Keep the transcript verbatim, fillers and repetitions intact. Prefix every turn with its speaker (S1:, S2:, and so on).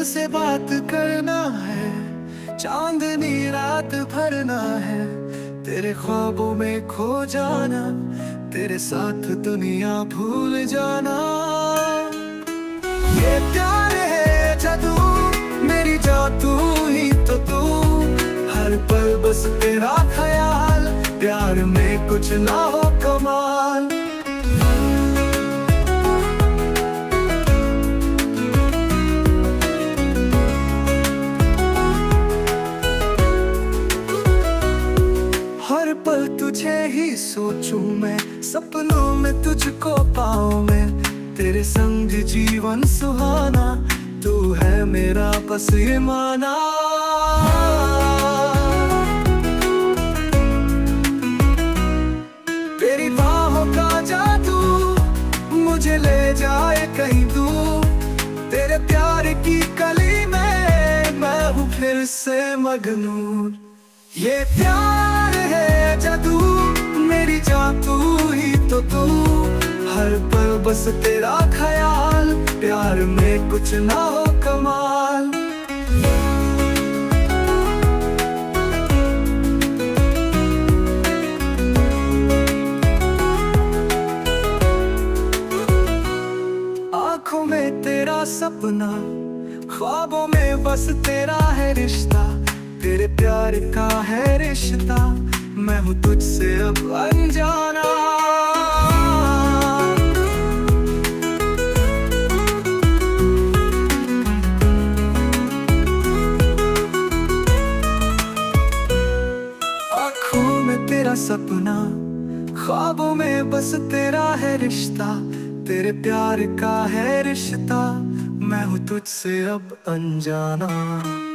S1: तुझसे बात करना है, चांदनी रात भरना है, तेरे ख्वाबों में खो जाना, तेरे साथ दुनिया भूल जाना। ये प्यार है जादू, मेरी जादू ही तो तू, हर पल बस तेरा ख्याल, प्यार में कुछ ना हो कमाल। हर पल तुझे ही सोचूं मैं, सपनों में तुझको पाऊं मैं, तेरे संग जीवन सुहाना, तू है मेरा बस ये माना। तेरी बाहों का जादू मुझे ले जाए कहीं दूर, तेरे प्यार की कली में मैं हूँ फिर से मगनूर। ये प्यार है जादू, मेरी जादू ही तो तू, हर पल बस तेरा ख्याल, प्यार में कुछ ना हो कमाल। आँखों में तेरा सपना, ख्वाबों में बस तेरा है रिश्ता, तेरे प्यार का है रिश्ता, मैं हूँ तुझसे अब अनजाना। आँखों में तेरा सपना, ख्वाबों में बस तेरा है रिश्ता, तेरे प्यार का है रिश्ता, मैं हूँ तुझसे अब अनजाना।